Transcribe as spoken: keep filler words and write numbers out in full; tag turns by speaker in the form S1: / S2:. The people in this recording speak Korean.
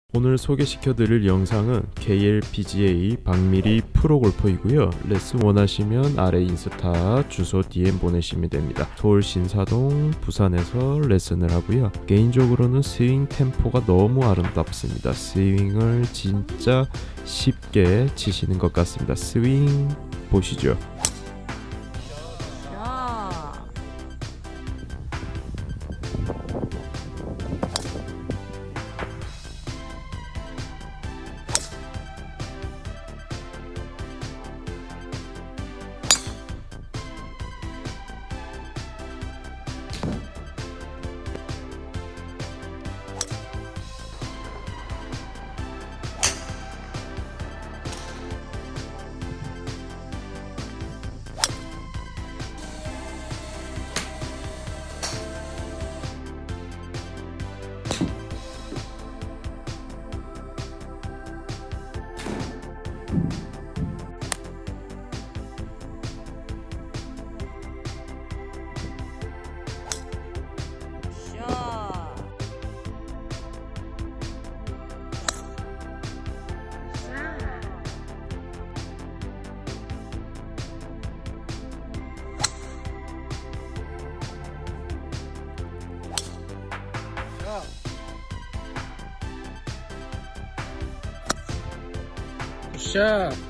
S1: 오늘 소개시켜드릴 영상은 케이엘피지에이 박미리 프로골퍼이고요. 레슨 원하시면 아래 인스타 주소 디엠 보내시면 됩니다. 서울 신사동 부산에서 레슨을 하고요. 개인적으로는 스윙 템포가 너무 아름답습니다. 스윙을 진짜 쉽게 치시는 것 같습니다. 스윙 보시죠.
S2: 샷!